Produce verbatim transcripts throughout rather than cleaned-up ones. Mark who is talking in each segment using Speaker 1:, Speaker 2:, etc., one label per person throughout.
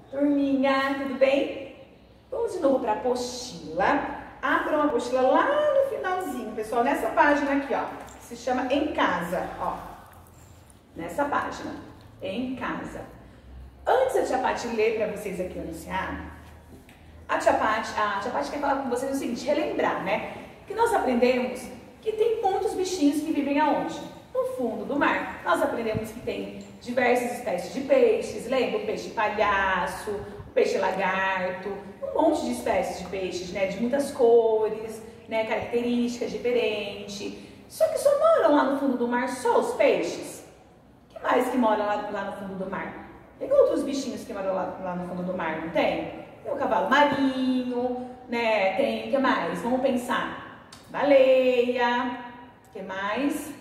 Speaker 1: Turminha, tudo bem? Vamos de novo para a apostila. Abra uma apostila lá no finalzinho, pessoal, nessa página aqui, ó, que se chama Em Casa, ó. Nessa página, Em Casa. Antes da tia Paty ler para vocês aqui anunciar, a tia Paty, a tia Paty quer falar com vocês o seguinte, relembrar, né? Que nós aprendemos que tem muitos bichinhos que vivem aonde? No fundo do mar. Nós aprendemos que tem diversas espécies de peixes, lembra? O peixe palhaço, o peixe lagarto, um monte de espécies de peixes, né? De muitas cores, né? Características diferentes. Só que só moram lá no fundo do mar só os peixes? O que mais que moram lá, lá no fundo do mar? Tem outros bichinhos que moram lá, lá no fundo do mar, não tem? Tem o cavalo marinho, né? Tem, o que mais? Vamos pensar. Baleia, o que mais?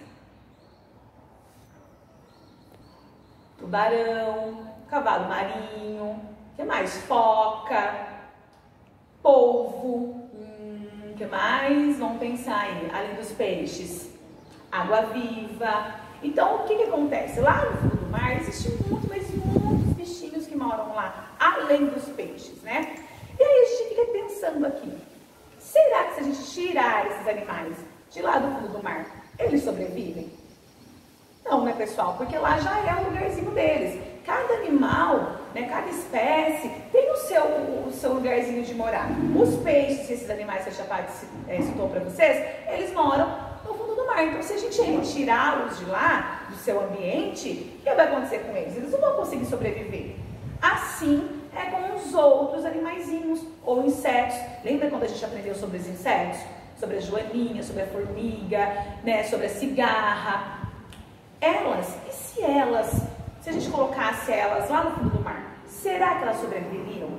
Speaker 1: Tubarão, cavalo marinho, o que mais? Foca, polvo, hum, o que mais? Vamos pensar aí, além dos peixes, água-viva. Então, o que que acontece? Lá no fundo do mar existe muito, mas muitos bichinhos que moram lá, além dos peixes, né? E aí a gente fica pensando aqui, será que se a gente tirar esses animais de lá do fundo do mar, eles sobrevivem? Não, né, pessoal? Porque lá já é o lugarzinho deles. Cada animal, né, cada espécie tem o seu, o seu lugarzinho de morar. Os peixes, esses animais que a tia Paty citou para vocês, eles moram no fundo do mar. Então, se a gente retirá-los de lá, do seu ambiente, o que vai acontecer com eles? Eles não vão conseguir sobreviver. Assim é com os outros animaizinhos ou insetos. Lembra quando a gente aprendeu sobre os insetos? Sobre a joaninha, sobre a formiga, né, sobre a cigarra. Elas, e se elas, se a gente colocasse elas lá no fundo do mar, será que elas sobreviveriam?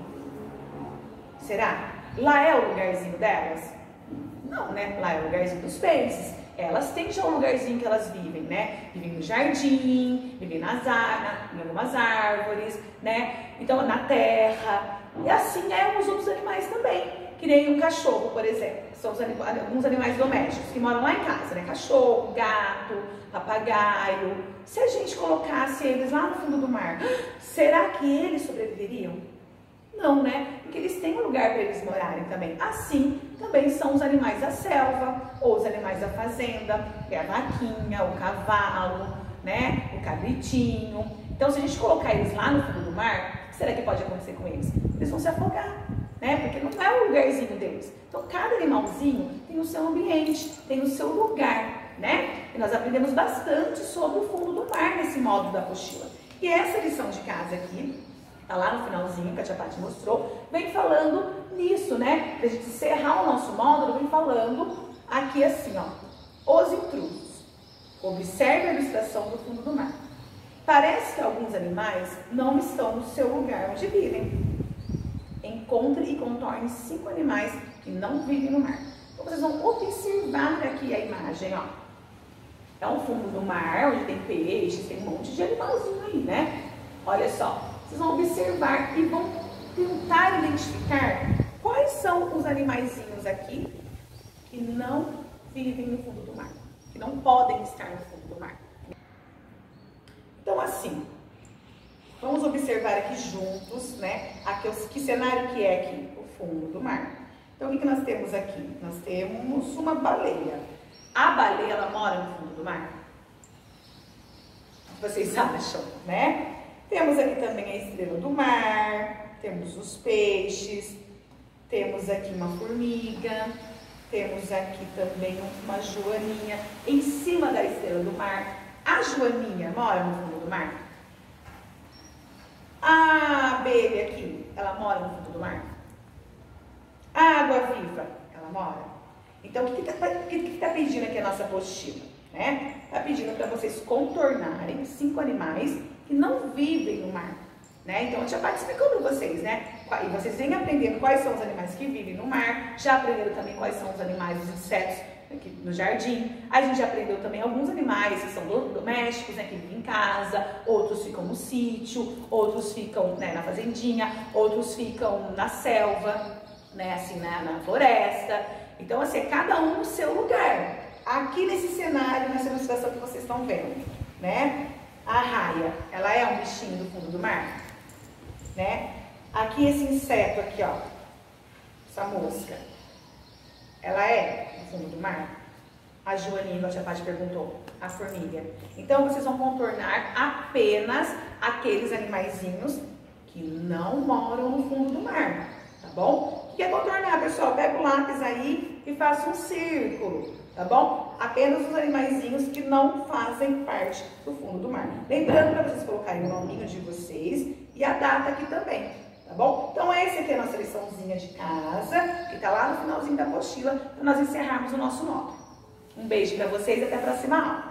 Speaker 1: Será? Lá é o lugarzinho delas? Não, né? Lá é o lugarzinho dos peixes. Elas têm já um lugarzinho que elas vivem, né? Vivem no jardim, vivem nas ar em algumas árvores, né? Então, na terra. E assim é os outros animais também. Que nem um cachorro, por exemplo. São os anim alguns animais domésticos que moram lá em casa, né? Cachorro, gato, papagaio. Se a gente colocasse eles lá no fundo do mar, será que eles sobreviveriam? Não, né? Porque eles têm um lugar para eles morarem também. Assim, também são os animais da selva, ou os animais da fazenda, que é a vaquinha, o cavalo, né? O cabritinho. Então, se a gente colocar eles lá no fundo do mar, o que será que pode acontecer com eles? Eles vão se afogar, né? Porque não é o lugarzinho deles. Então, cada animalzinho tem o seu ambiente, tem o seu lugar, né? E nós aprendemos bastante sobre o fundo do mar nesse módulo da apostila. E essa lição de casa aqui, tá lá no finalzinho que a tia Paty mostrou, vem falando nisso, né? Pra gente encerrar o nosso módulo, vem falando aqui assim, ó. Os intrusos. Observe a ilustração do fundo do mar. Parece que alguns animais não estão no seu lugar onde vivem. Encontre e contorne cinco animais que não vivem no mar. Então, vocês vão observar aqui a imagem, ó. É um fundo do mar, onde tem peixes, tem um monte de animalzinho aí, né? Olha só, vocês vão observar e vão tentar identificar quais são os animaizinhos aqui que não vivem no fundo do mar, que não podem estar no fundo do mar. Então, assim, vamos observar aqui juntos, né? Aqui, que cenário que é aqui? O fundo do mar. Então, o que nós temos aqui? Nós temos uma baleia. A baleia, ela mora no fundo do mar? O que vocês acham, né? Temos aqui também a estrela do mar, temos os peixes, temos aqui uma formiga, temos aqui também uma joaninha em cima da estrela do mar. A joaninha mora no fundo do mar? A abelha aqui, ela mora no fundo do mar? A água-viva, ela mora? Então, o que está que que tá pedindo aqui a nossa apostila? Né? Está pedindo para vocês contornarem cinco animais que não vivem no mar. Né? Então, a tia Paty explicou para vocês, né? E vocês vêm aprendendo quais são os animais que vivem no mar, já aprenderam também quais são os animais, os insetos aqui no jardim. A gente já aprendeu também alguns animais que são domésticos, né, que vivem em casa, outros ficam no sítio, outros ficam, né, na fazendinha, outros ficam na selva, né, assim, na, na floresta. Então, assim, é cada um no seu lugar. Aqui nesse cenário, nessa ilustração que vocês estão vendo, né? A raia, ela é um bichinho do fundo do mar, né? Aqui esse inseto aqui, ó, essa mosca, ela é no fundo do mar? A Joaninha, a tia Paty perguntou, a formiga. Então, vocês vão contornar apenas aqueles animaizinhos que não moram no fundo do mar, tá bom? O que é contornar, pessoal? Pega o lápis aí e faça um círculo, tá bom? Apenas os animaizinhos que não fazem parte do fundo do mar. Lembrando para vocês colocarem o nominho de vocês e a data aqui também, tá bom? Então, essa aqui é a nossa liçãozinha de casa, que tá lá no finalzinho da apostila, para nós encerrarmos o nosso nó. Um beijo para vocês e até a próxima aula.